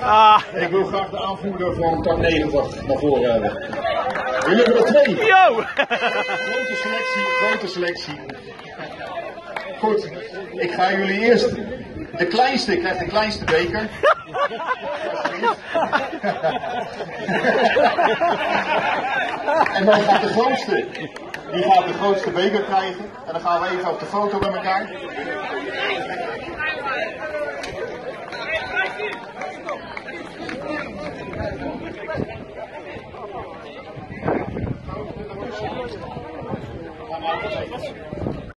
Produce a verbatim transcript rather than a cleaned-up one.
Ah. Ik wil graag de aanvoerder van tak negentig naar voren hebben. Jullie hebben er twee. Yo! Grote selectie, grote selectie. Goed, ik ga jullie eerst. De kleinste krijgt de kleinste beker. En dan gaat de grootste, die gaat de grootste beker krijgen. En dan gaan we even op de foto met elkaar.